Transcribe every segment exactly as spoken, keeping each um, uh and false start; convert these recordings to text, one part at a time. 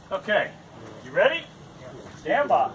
Okay, you ready? Stand by.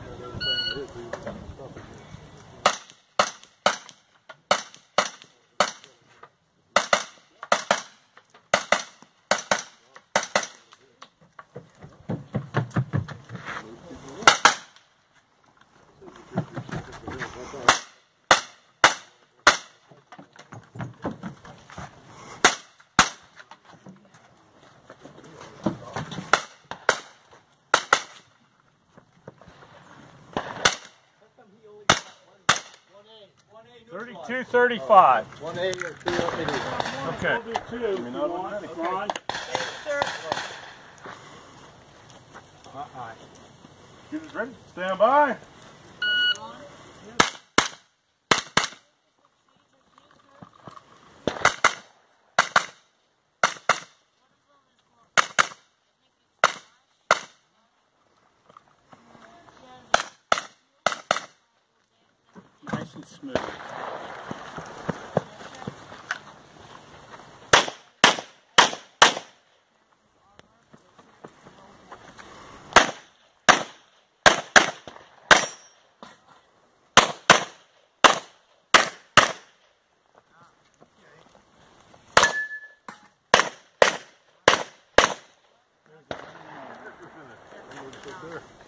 Thirty-two, thirty-five. One A or two A. Okay. Two. Ron. Get it ready. Stand by. Nice and smooth. Sure.